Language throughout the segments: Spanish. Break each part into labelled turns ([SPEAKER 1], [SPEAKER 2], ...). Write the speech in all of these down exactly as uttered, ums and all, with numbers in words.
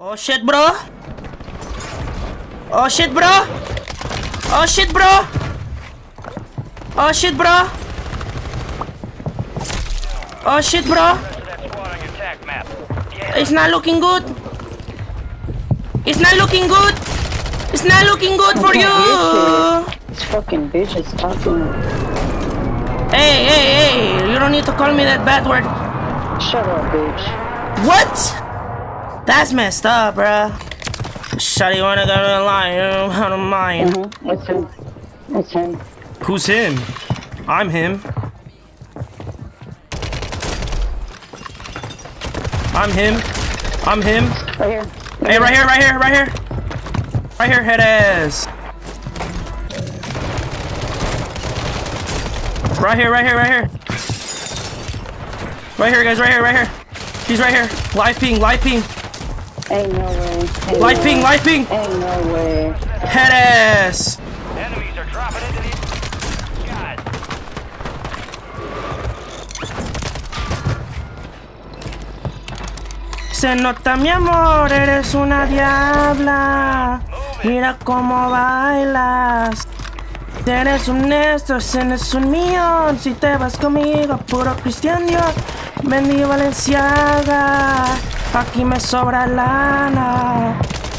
[SPEAKER 1] Oh shit, bro. Oh shit, bro. Oh shit, bro. Oh shit, bro. Oh shit, bro. It's not looking good. It's not looking good. It's not looking good for you.
[SPEAKER 2] This fucking bitch is talking.
[SPEAKER 1] Hey, hey, hey. You don't need to call me that bad word.
[SPEAKER 2] Shut up, bitch.
[SPEAKER 1] What? That's messed up, bruh. Shawty wanna go to the line, I don't mind.
[SPEAKER 2] Mm-hmm. It's him. It's him.
[SPEAKER 1] Who's him? I'm him. I'm him. I'm him.
[SPEAKER 2] Right here.
[SPEAKER 1] Hey, right here, right here, right here. Right here, head ass. Right here, right here, right here. Right here, guys, right here, right here. He's right here. Live ping, live ping.
[SPEAKER 2] Ain't no way. Ain't
[SPEAKER 1] Live
[SPEAKER 2] no
[SPEAKER 1] ping,
[SPEAKER 2] way.
[SPEAKER 1] live ping.
[SPEAKER 2] Ain't no way.
[SPEAKER 1] Head ass.
[SPEAKER 3] Enemies are dropping into the skies.
[SPEAKER 1] Se nota mi amor, eres una diabla. Mira cómo bailas. Eres un Néstor, eres un millón. Si te vas conmigo, puro Cristian Dior. Vendí Valenciaga. Aquí me sobra lana.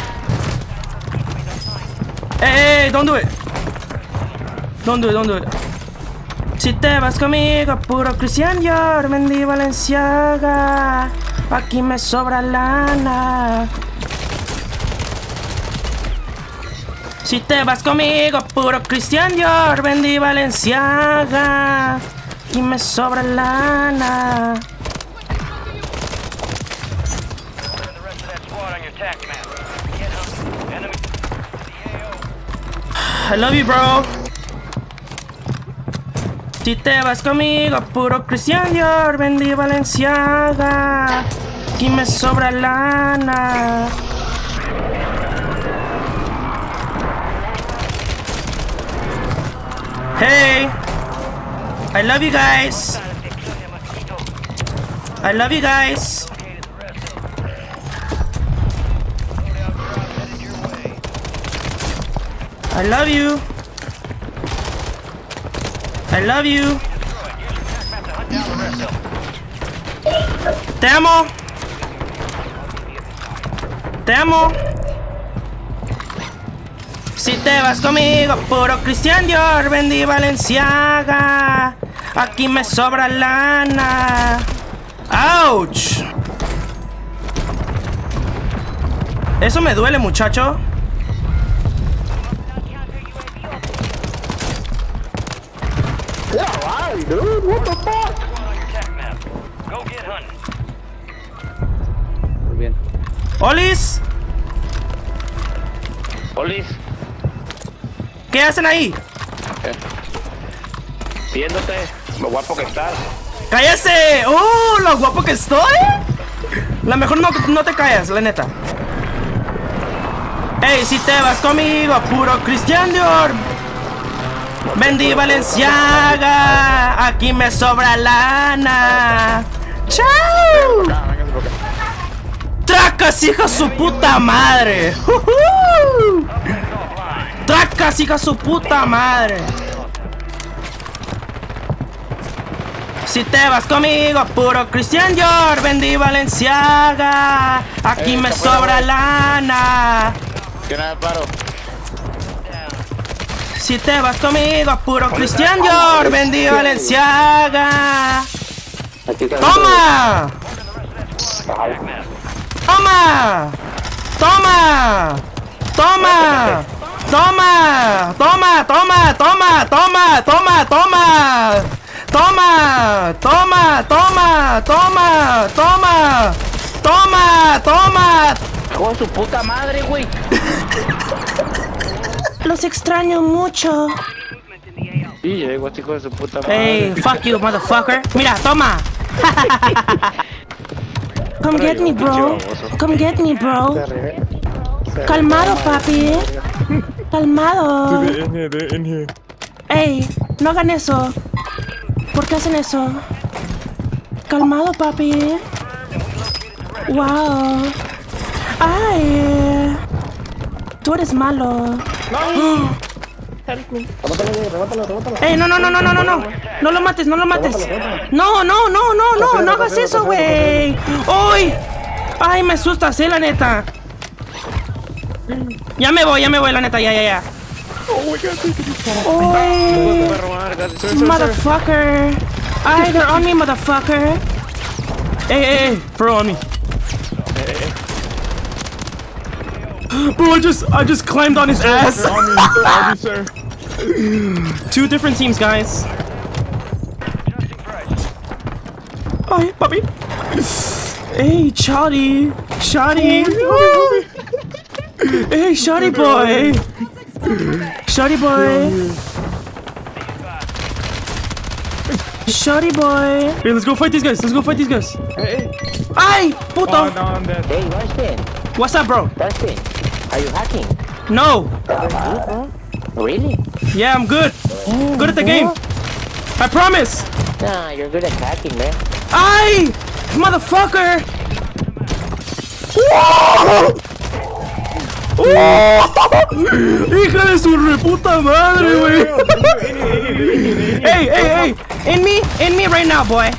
[SPEAKER 1] Hey, hey, don't do it. Don't do it, don't do it. Si te vas conmigo, puro Cristian Dior. Vendí Valenciaga. Aquí me sobra lana. Si te vas conmigo, puro Cristian Dior. Vendí Valenciaga. Aquí me sobra lana. I love you, bro. Si te vas conmigo, puro Cristian Dior. Vendí Valenciaga. Aquí me sobra lana. Hey, I love you guys. I love you guys. I love you. I love you. Te amo. Te amo. Si te vas conmigo, puro Cristian Dior. Vendí Valenciaga. Aquí me sobra lana. Ouch. Eso me duele, muchacho.
[SPEAKER 2] Yeah, right, dude. What the fuck?
[SPEAKER 3] Go get hunting.
[SPEAKER 4] Muy bien.
[SPEAKER 1] Olis,
[SPEAKER 4] Olis,
[SPEAKER 1] ¿qué hacen ahí?
[SPEAKER 4] eh. Viéndote, lo guapo que estás.
[SPEAKER 1] ¡Cállese! ¡Uh! ¡Lo guapo que estoy! La mejor no, no te callas, la neta. Ey, si te vas conmigo, puro Cristian Dior. Vendí Valenciaga. Aquí me sobra lana. ¡Chao! ¡Tracas, hija su puta madre! ¡Uh-huh! ¡Tracas, hija su puta madre! Si te vas conmigo, puro Cristian Dior. Vendí Valenciaga. Aquí me sobra lana.
[SPEAKER 4] ¿Qué nada, paro?
[SPEAKER 1] Si te vas conmigo, puro Cristian Dior. Vendí Valenciaga. ¡Toma! ¡Toma! ¡Toma! ¡Toma! ¡Toma! ¡Toma! ¡Toma! ¡Toma! ¡Toma! ¡Toma! ¡Toma! ¡Toma! ¡Toma! ¡Toma! ¡Toma! ¡Toma! ¡Toma! ¡Toma!
[SPEAKER 4] ¡Hijo de su puta madre, güey!
[SPEAKER 1] Los extraño mucho.
[SPEAKER 4] Sí, llegó este hijo de su puta madre.
[SPEAKER 1] Hey, fuck you, motherfucker. Mira, toma. Come get me, bro. Come get me, bro. Calmado, papi. Calmado. Ey, no hagan eso. ¿Por qué hacen eso? Calmado, papi. Wow. Ay. tú eres malo.
[SPEAKER 2] No. Remátalo, güey, remátalo, remátalo.
[SPEAKER 1] Ey, no, no, no, no, no, no, no. No lo mates, no lo mates. No, no, no, no, no, no hagas eso, güey. ¡Uy! Ay, me asustas, eh, la neta. Ya me voy, ya me voy, la neta, ya, ya, ya. Uy, motherfucker. Ay, they're on me, motherfucker. Hey, hey, hey, throw on me. Bro, I just, I just climbed on his ass. Two different teams, guys. Ay, papi. Hey, Shotty. Shotty. Hey, Shotty boy. Shotty boy. Shotty boy. Hey, let's go fight these guys. Let's go fight these guys.
[SPEAKER 2] Hey,
[SPEAKER 1] Ay, puto.
[SPEAKER 2] oh, no, I'm dead.
[SPEAKER 5] Hey, Rustin,
[SPEAKER 1] What's up, bro?
[SPEAKER 5] Rustin, are you hacking?
[SPEAKER 1] No.
[SPEAKER 5] Really?
[SPEAKER 1] Yeah, I'm good. Good at the game. I promise.
[SPEAKER 5] Nah, you're good at hacking, man.
[SPEAKER 1] Ay, motherfucker. Hija de su reputa madre, güey. Hey, hey, hey. In me, in me right now, boy.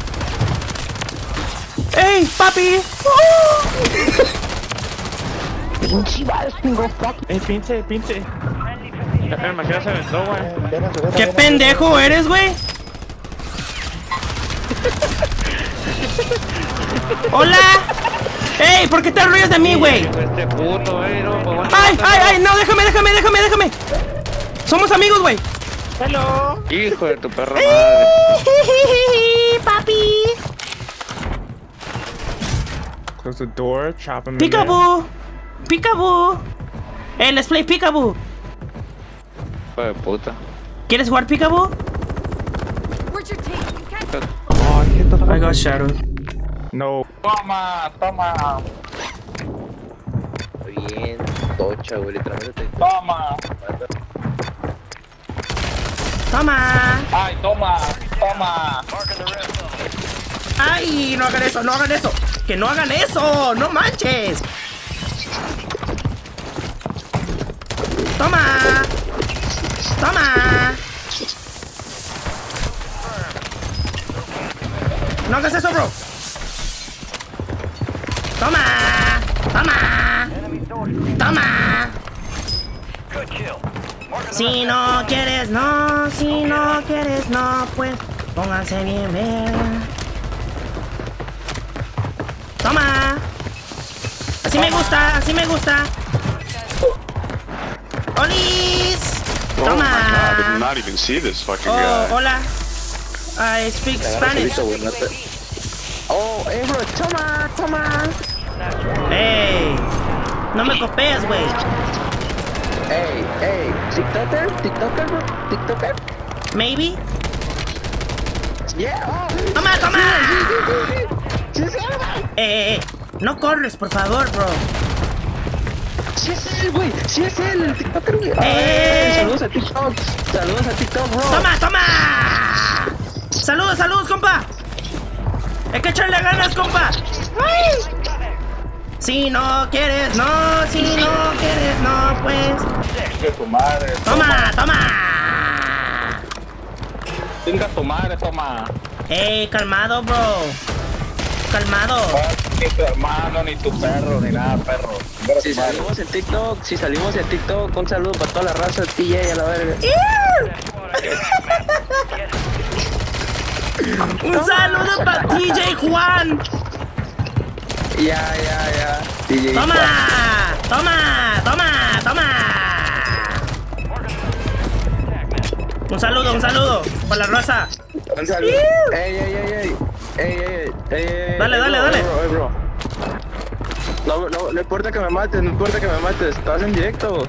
[SPEAKER 1] Hey, papi.
[SPEAKER 2] Hey, pinche, pinche. El maquero se aventó, güey.
[SPEAKER 1] ¿Qué pendejo eres, güey? Hola. Hey, ¿por qué te arrollas de mí, güey?
[SPEAKER 4] Este puto, güey, no, pues, bueno,
[SPEAKER 1] Ay, ay, ay, no, déjame, déjame, déjame, déjame. Somos amigos, güey.
[SPEAKER 2] Hello.
[SPEAKER 4] hijo de tu perra madre.
[SPEAKER 1] Papi.
[SPEAKER 2] Close the door, chop him.
[SPEAKER 1] Peekaboo. Peekaboo. Hey, let's play Peekaboo.
[SPEAKER 4] Hijo de puta.
[SPEAKER 1] ¿Quieres jugar Peekaboo?
[SPEAKER 6] Where's your team? You can't.
[SPEAKER 2] Oh, get the fuck.
[SPEAKER 1] I got shadowed.
[SPEAKER 2] No.
[SPEAKER 4] Toma, toma.
[SPEAKER 5] Bien, tocha, güey, literalmente.
[SPEAKER 4] Toma.
[SPEAKER 1] Toma.
[SPEAKER 4] Ay, toma, toma.
[SPEAKER 1] Ay, no hagan eso, no hagan eso. Que no hagan eso, no manches. Toma. Toma. No hagas eso, bro. Toma. Toma. Toma.
[SPEAKER 3] Good kill. Marking the
[SPEAKER 1] Si no quieres, no. Si no quieres, no. Pues pónganse bien verga. Toma. Así me gusta, así me gusta. ¡Olis!
[SPEAKER 7] Oh
[SPEAKER 1] Toma.
[SPEAKER 7] my god, I did not even see this fucking
[SPEAKER 1] Oh,
[SPEAKER 7] guy.
[SPEAKER 1] hola. I speak Spanish.
[SPEAKER 5] Oh, hey, bro, toma, toma.
[SPEAKER 1] Hey, no me copies, güey.
[SPEAKER 5] Hey, hey, TikToker, TikToker, bro, TikToker.
[SPEAKER 1] Maybe.
[SPEAKER 5] Yeah, oh.
[SPEAKER 1] Toma, toma.
[SPEAKER 5] Sí, sí,
[SPEAKER 1] Eh, eh, eh. No corres, por favor, bro.
[SPEAKER 5] sí es él, güey, sí es él, el TikToker, güey.
[SPEAKER 1] Eh.
[SPEAKER 5] Saludos a TikTok, saludos a TikTok, bro.
[SPEAKER 1] Toma, toma. Saludos, saludos, compa. Hay que echarle ganas, compa. Ay. Si no quieres, no. Si no quieres, no, pues.
[SPEAKER 4] De tu madre.
[SPEAKER 1] Toma, toma.
[SPEAKER 4] Venga tu madre, toma.
[SPEAKER 1] Hey, calmado, bro. Calmado.
[SPEAKER 4] Ni tu hermano, ni tu perro, ni nada, perro. Venga
[SPEAKER 5] Si
[SPEAKER 4] tu madre.
[SPEAKER 5] salimos en TikTok, si salimos en TikTok, un saludo para toda la raza, T J a la verga.
[SPEAKER 1] Un saludo para T J Juan.
[SPEAKER 5] Ya, ya, ya. T J.
[SPEAKER 1] Toma, toma, toma, toma. Un saludo, un saludo para la raza.
[SPEAKER 5] Un saludo. Ey, ey, ey, ey. Ey, ey, ey, ey.
[SPEAKER 1] Dale,
[SPEAKER 5] Ey,
[SPEAKER 1] dale,
[SPEAKER 5] bro,
[SPEAKER 1] dale.
[SPEAKER 5] ey, bro, ey, bro. No, no, no importa que me mates, no importa que me mates, estás en directo.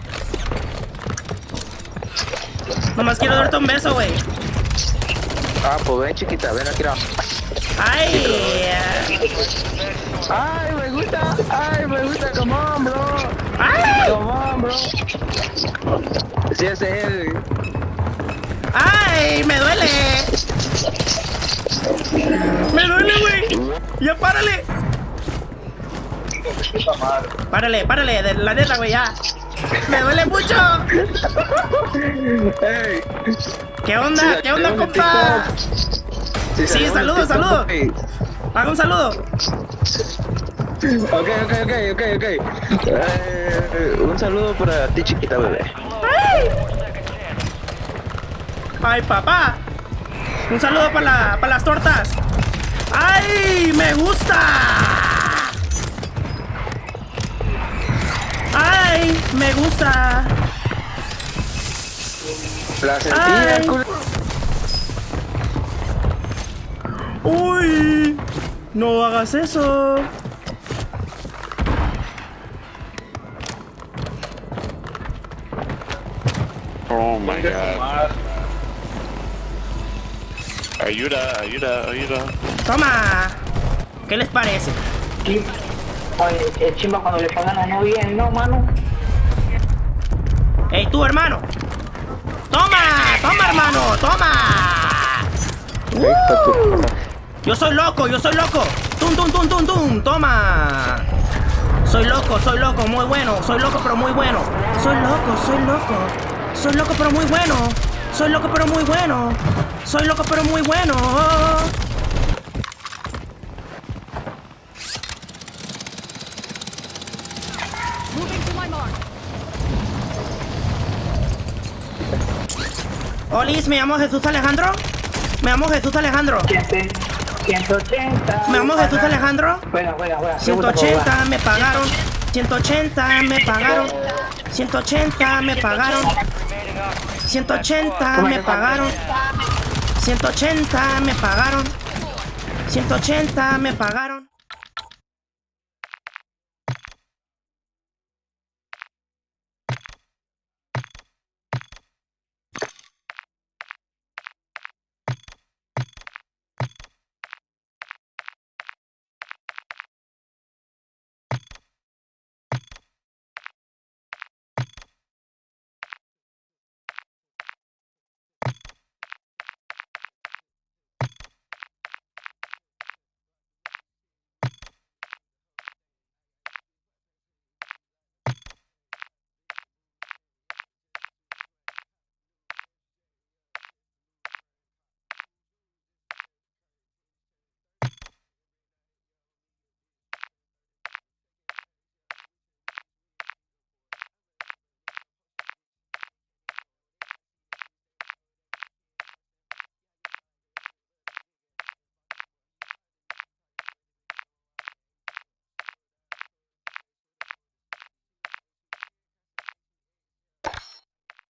[SPEAKER 1] Nomás quiero darte un beso, güey.
[SPEAKER 5] Ah, pues ven chiquita, ven aquí.
[SPEAKER 1] Ay.
[SPEAKER 5] Ay, me gusta, ay, me gusta, come on, bro.
[SPEAKER 1] Ay.
[SPEAKER 5] Come on, bro. Sí es él.
[SPEAKER 1] Ay, me duele. Me duele, güey. Ya párale. Párale, párale, de la neta, güey, ya. ¡Me duele mucho!
[SPEAKER 5] Ey.
[SPEAKER 1] ¿Qué onda?
[SPEAKER 5] Si
[SPEAKER 1] ¿Qué onda,
[SPEAKER 5] salimos en
[SPEAKER 1] compa?
[SPEAKER 5] TikTok- si
[SPEAKER 1] Sí,
[SPEAKER 5] salimos en
[SPEAKER 1] saludos,
[SPEAKER 5] TikTok,
[SPEAKER 1] saludos.
[SPEAKER 5] papi.
[SPEAKER 1] Haga un saludo.
[SPEAKER 5] Ok, ok, ok, ok, ok. Eh, un saludo para ti, chiquita bebé.
[SPEAKER 1] ¡Ay, papá! Un saludo para la, para las tortas. ¡Ay, me gusta! ¡Ay, me gusta!
[SPEAKER 5] La
[SPEAKER 1] Ay.
[SPEAKER 5] sentía, culo.
[SPEAKER 1] ¡Uy! No hagas eso.
[SPEAKER 7] Oh my god. Ayuda, ayuda, ayuda.
[SPEAKER 1] Toma. ¿Qué les parece?
[SPEAKER 2] Sí. Oye, es chimba cuando le pagan a uno bien, ¿no, mano?
[SPEAKER 1] ¡Ey, tú, hermano! ¡Toma! ¡Toma, hermano! ¡Toma! ¡Uh! Yo soy loco, yo soy loco. ¡Tum, tum, tum, tum, tum! ¡Toma! Soy loco, soy loco, muy bueno. Soy loco, pero muy bueno. Soy loco, soy loco. Soy loco, pero muy bueno. Soy loco, pero muy bueno. Soy loco, pero muy bueno.
[SPEAKER 6] Moving to my mark.
[SPEAKER 1] Olis, me llamo Jesús Alejandro. Me llamo Jesús Alejandro.
[SPEAKER 2] ciento ochenta.
[SPEAKER 1] Me llamo Jesús Alejandro.
[SPEAKER 2] Juega, juega, juega.
[SPEAKER 1] ciento ochenta me pagaron. ciento ochenta me pagaron. ciento ochenta me pagaron. ciento ochenta me pagaron. ciento ochenta me pagaron. ciento ochenta me pagaron.